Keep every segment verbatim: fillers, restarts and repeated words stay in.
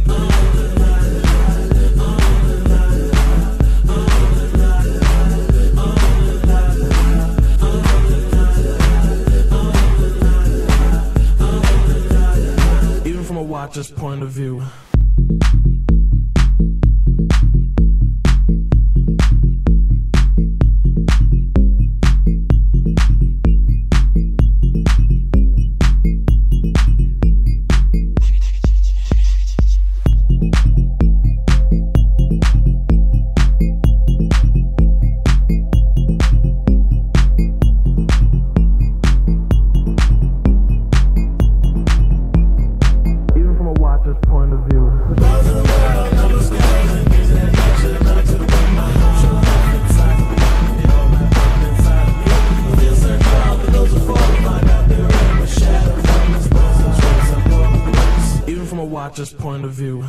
Even from a watcher's point of view. Point of view. Even from a watcher's point of view.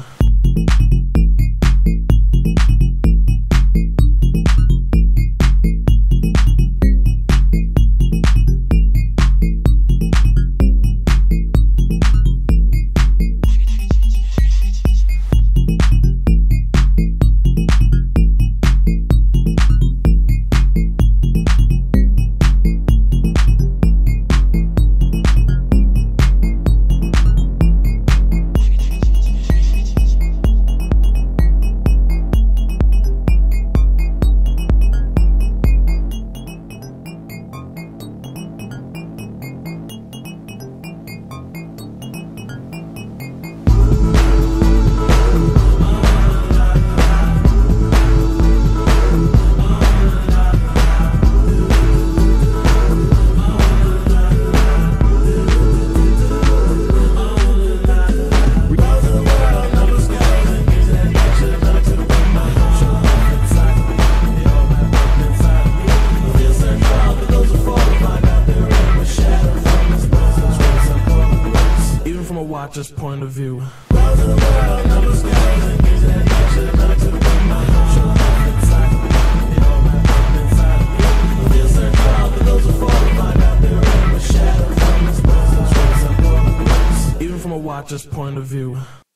From a watcher's point of view. Even from a watcher's point of view.